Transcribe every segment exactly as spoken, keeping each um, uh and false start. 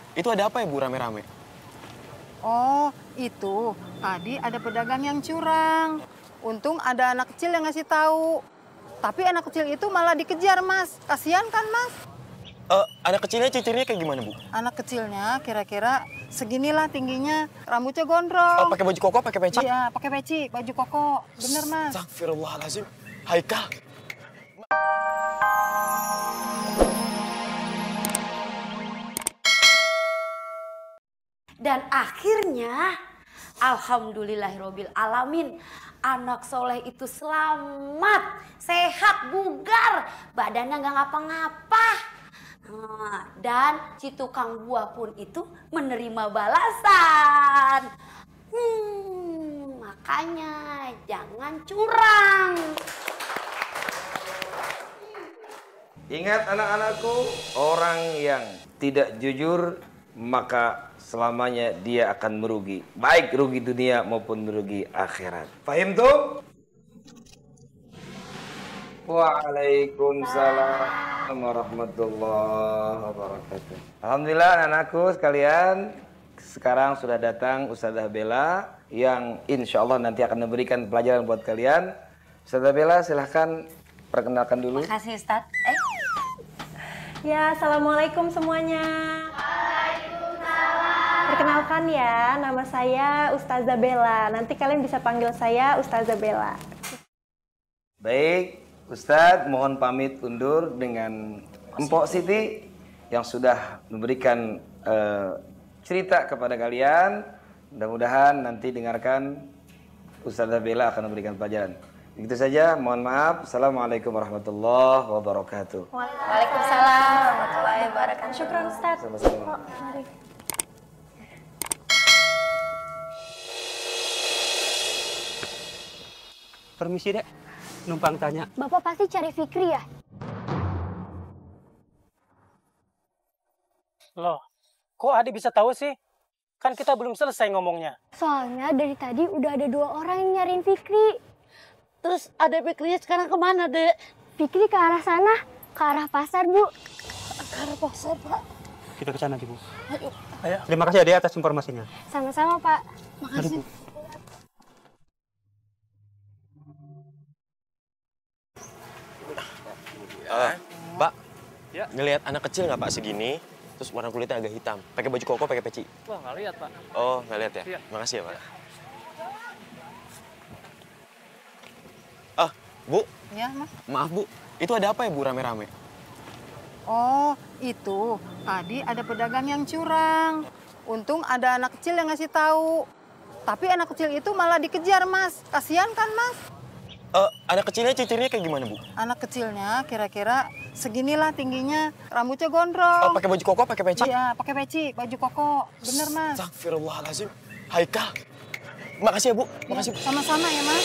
itu ada apa ya Bu rame-rame? Oh, itu tadi ada pedagang yang curang. Untung ada anak kecil yang ngasih tahu. Tapi anak kecil itu malah dikejar, Mas. Kasihan kan, Mas? Uh, anak kecilnya ciri-cirinya kayak gimana, Bu? Anak kecilnya kira-kira seginilah tingginya, rambutnya gondrong. Oh, pakai baju koko, pakai peci? Iya, pakai peci, baju koko. Bener, Mas. Astagfirullahaladzim. Haikal. Dan akhirnya, alhamdulillahirobbil alamin, anak soleh itu selamat, sehat, bugar, badannya nggak ngapa-ngapa. Nah, dan si tukang buah pun itu menerima balasan. Hmm, makanya jangan curang. Ingat anak-anakku, orang yang tidak jujur maka selamanya dia akan merugi. Baik rugi dunia maupun merugi akhirat. Fahim tuh? Waalaikumsalam warahmatullahi wabarakatuh. Alhamdulillah anak-anakku sekalian, sekarang sudah datang Ustazah Bella yang insya Allah nanti akan memberikan pelajaran buat kalian. Ustazah Bella silahkan perkenalkan dulu. Makasih Ustaz. Eh? Ya, assalamualaikum semuanya. Perkenalkan ya, nama saya Ustazah Bella. Nanti kalian bisa panggil saya Ustazah Bella. Baik, Ustadz mohon pamit undur dengan Empok Siti yang sudah memberikan uh, cerita kepada kalian. Mudah-mudahan nanti dengarkan Ustazah Bella akan memberikan pelajaran. Begitu saja, mohon maaf. Assalamualaikum warahmatullahi wabarakatuh. Waalaikumsalam warahmatullahi wabarakatuh. Syukran Ustaz. Sama-sama. Oh, mari. Permisi, Dek. Numpang tanya. Bapak pasti cari Fikri ya? Loh, kok Adi bisa tahu sih? Kan kita belum selesai ngomongnya. Soalnya dari tadi udah ada dua orang yang nyariin Fikri. Terus ada Fikrinya sekarang kemana, Dek? Fikri ke arah sana, ke arah pasar, Bu. Ke arah pasar, Pak. Kita ke sana, Bu. Ayo. Ayo. Terima kasih, Adi, atas informasinya. Sama-sama, Pak. Makasih. Uh, Pak, ya. Ngelihat anak kecil nggak Pak segini, terus warna kulitnya agak hitam, pakai baju koko, pakai peci. Wah, nggak lihat, Pak. Oh, nggak lihat ya? Iya. Makasih ya, Pak. Ah, Bu. Ya, Mas. Maaf, Bu. Itu ada apa ya, Bu, rame-rame? Oh, itu tadi ada pedagang yang curang. Untung ada anak kecil yang ngasih tahu. Tapi anak kecil itu malah dikejar, Mas. Kasihan kan, Mas? Uh, anak kecilnya ciri-cirinya kayak gimana, Bu? Anak kecilnya kira-kira seginilah tingginya, rambutnya gondrong. Oh, pakai baju koko, pakai peci? Iya, pakai peci, baju koko. Bener, Mas. Astagfirullahaladzim. Haikal. Makasih ya, Bu. Makasih, Bu. Sama-sama ya, Mas.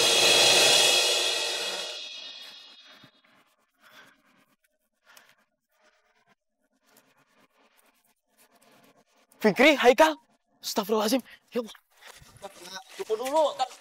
Fikri, Haikal. Astagfirullahaladzim. Ya Allah. Tunggu dulu.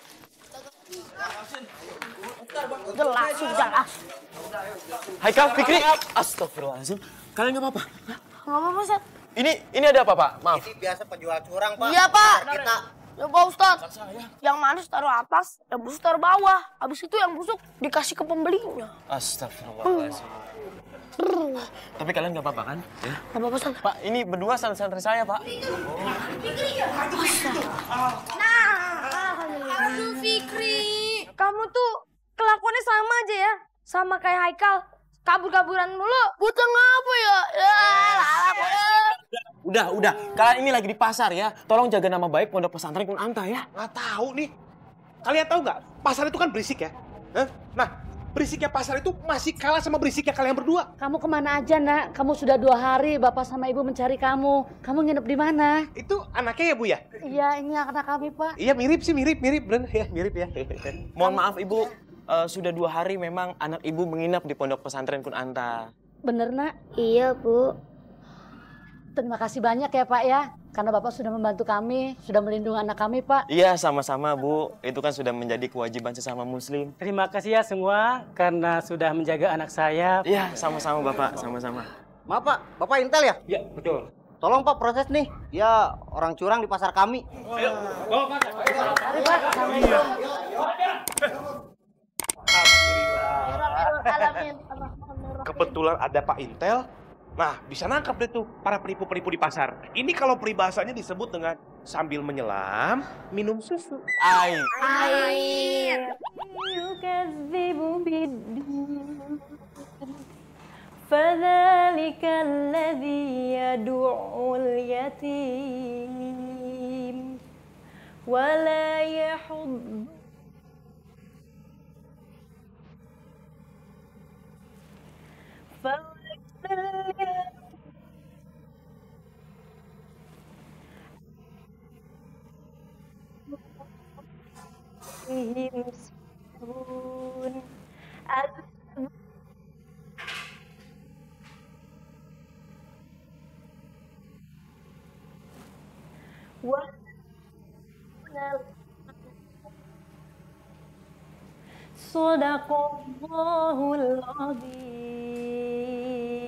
Jelas, jelas. Haikal, Fikri. Astagfirullahaladzim. Kalian nggak apa-apa? Nggak apa-apa, Ustaz. Ini ini ada apa, Pak? Maaf. Ini biasa penjual curang, Pak. Iya, Pak. Kita. Ya, Pak Ustaz. Yang manis taruh atas, yang busuk taruh bawah. Habis itu yang busuk dikasih ke pembelinya. Astagfirullahaladzim. Tapi kalian nggak apa-apa kan? Ya. Nggak apa-apa, Ustaz. Pak, ini berdua santri saya, Pak. Aduh, Fikri. Kamu tuh kelakuannya sama aja ya. Sama kayak Haikal. Kabur-kaburan dulu. Bocah ngapa ya? Ya, lalap. Udah, udah. Kalian ini lagi di pasar ya. Tolong jaga nama baik Pondok Pesantren Kunanta ya. Nggak tahu nih. Kalian tahu nggak? Pasar itu kan berisik ya. Hah? Nah, berisiknya pasar itu masih kalah sama berisiknya kalian berdua. Kamu kemana aja, Nak? Kamu sudah dua hari Bapak sama Ibu mencari kamu. Kamu nginep di mana? Itu anaknya ya, Bu ya? Iya, ini anak kami, Pak. Iya, mirip sih, mirip, mirip. Bener ya, mirip ya. Mohon maaf, Ibu. Uh, sudah dua hari memang anak Ibu menginap di Pondok Pesantren Kunanta. Bener, Nak? Iya, Bu. Terima kasih banyak ya, Pak ya. Karena Bapak sudah membantu kami, sudah melindungi anak kami, Pak. Iya, sama-sama, Bu. Itu kan sudah menjadi kewajiban sesama Muslim. Terima kasih ya semua karena sudah menjaga anak saya. Iya, sama-sama, Bapak. Sama-sama. Maaf, Pak. Bapak Intel ya? Ya, betul. Tolong Pak proses nih. Dia orang curang di pasar kami. Ayo, bawa Pak. Mari Pak, Assalamualaikum. Kebetulan ada Pak Intel. Nah, bisa nangkap deh tuh para penipu-penipu di pasar. Ini kalau peribahasanya disebut dengan sambil menyelam, minum susu. Air. Air. Yukadzibu bid-din. Fadzalika alladzi yad'ul yatim wa la yahud Sadaqallahul azim.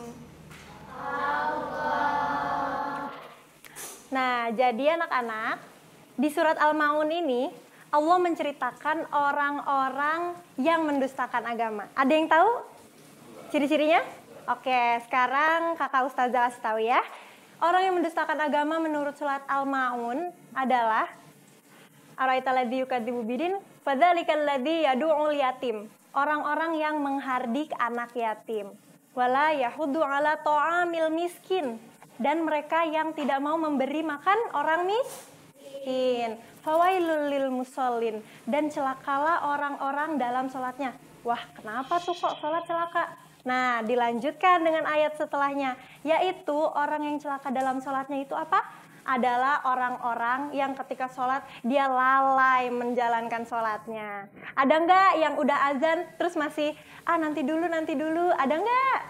Nah, jadi anak-anak, di surat Al-Maun ini Allah menceritakan orang-orang yang mendustakan agama. Ada yang tahu ciri-cirinya? Oke, sekarang kakak Ustazah kasih tahu ya. Orang yang mendustakan agama menurut surat Al-Maun adalah Ara'aital ladzi yukadzibu bidin fadzalikal ladzi yad'ul yatim. Orang-orang yang menghardik anak yatim. Wala yahuddu ala ta'amil miskin. Dan mereka yang tidak mau memberi makan orang miskin. Fawailul lil musallin. Dan celakalah orang-orang dalam sholatnya. Wah, kenapa tuh kok sholat celaka? Nah, dilanjutkan dengan ayat setelahnya. Yaitu orang yang celaka dalam sholatnya itu apa? Adalah orang-orang yang ketika sholat dia lalai menjalankan sholatnya. Ada nggak yang udah azan terus masih, ah nanti dulu, nanti dulu. Ada nggak?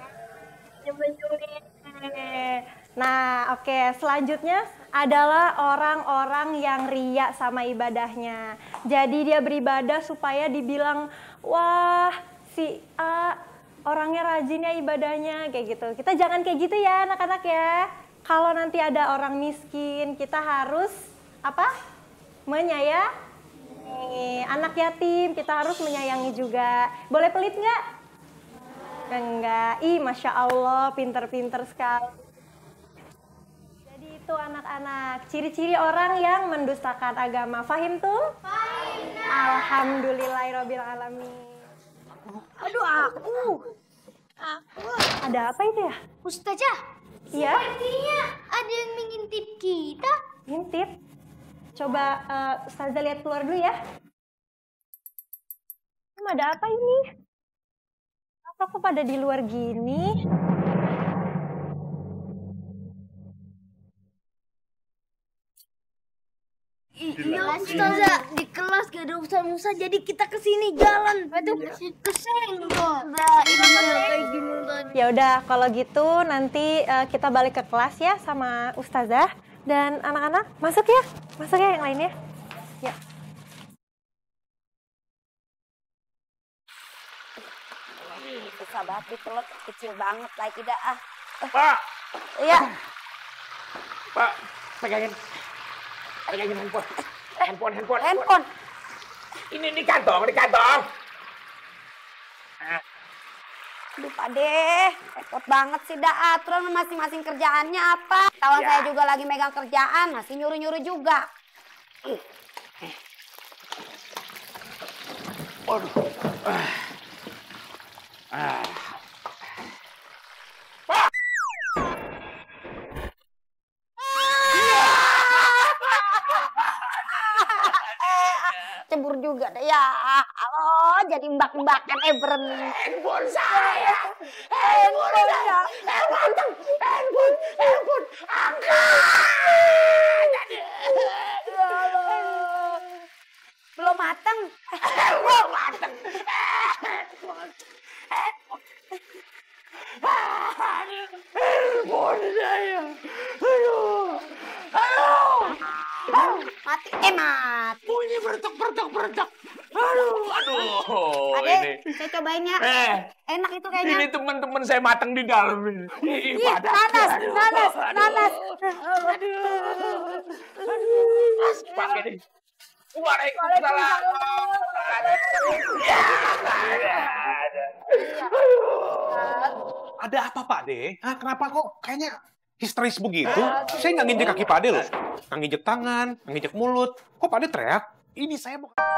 Nah, oke. Okay. Selanjutnya adalah orang-orang yang riya sama ibadahnya. Jadi dia beribadah supaya dibilang, wah si A orangnya rajin ya ibadahnya, kayak gitu. Kita jangan kayak gitu ya anak-anak ya. Kalau nanti ada orang miskin, kita harus apa? Menyayangi. Anak yatim, kita harus menyayangi juga. Boleh pelit nggak? Enggak. Ih, Masya Allah, pinter-pinter sekali. Jadi itu anak-anak, ciri-ciri orang yang mendustakan agama. Fahim tuh? Fahim. Alhamdulillahirrabbilalamin. Aduh, aku. Aku. Ada apa itu ya? Ustazah. Iya? Sepertinya ada yang mengintip kita. Ngintip? Coba uh, Ustazah lihat keluar dulu ya. Ada apa ini? Apa kok pada di luar gini? Iya, Ustazah, di kelas gak ada Musa-Musa, jadi kita kesini jalan. Itu kesenggol. Nah, ini kayak gini tadi. Ya udah, kalau gitu nanti uh, kita balik ke kelas ya sama Ustazah dan anak-anak. Masuk ya, masuk ya yang lainnya. Ya. Susah banget ditelep, kecil banget lagi tidak ah. Pak. Iya. Pak, pegangin. Pegangin handphone. Handphone, handphone. Handphone. Ini di kantong, di kantong. Aduh Pak Deh, repot banget sih dah aturan masing-masing kerjaannya apa. Kawan Ya. saya juga lagi megang kerjaan, masih nyuruh-nyuruh juga. Aduh. Ah. Ah. Cembur juga deh ya. Halo, jadi mbak-mbakan eh berem. Handphone saya. Handphone saya. Handphone. Handphone. Handphone. Angkat. Belum mateng. Belum mateng. Handphone saya. Aduh. Aduh. Mati. Eh mati. Bunyi bertuk bertuk bertuk. Aduh. Aduh. Ade, saya cobain ya. Eh. Enak itu kayaknya. Ini teman-teman saya matang di dalam ini. Ih, Ih, panas. nanas, nanas, nanas. Pakai nih. Waalaikumsalam. Ada apa Pak De? Hah, kenapa kok kayaknya histeris begitu? Saya nggak nginjek kaki Pak De loh. Nggak nginjek tangan, nggak nginjek mulut. Kok Pak De teriak? Ini saya mau...